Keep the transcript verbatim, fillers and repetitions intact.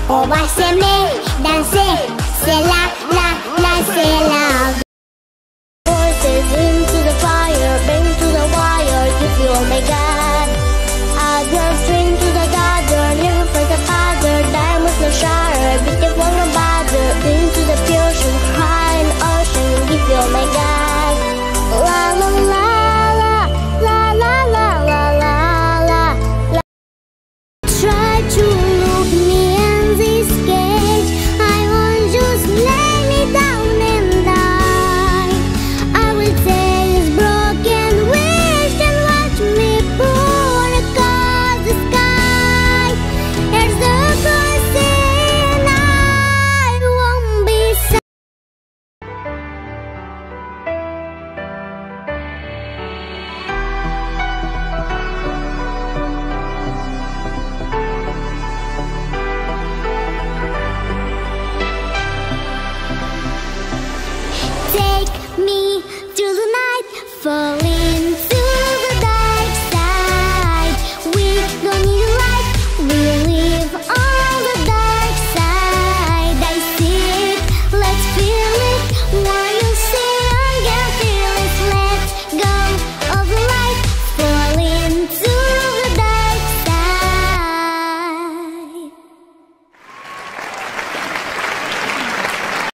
On va s'aimer, danser, c'est la, la, la, c'est la vie. Voices into the fire, bring to the wire, you feel my God. Add your string to the daughter, never for the father, diamonds no shower, beautiful no bother, into the ocean, crying ocean, you feel my God.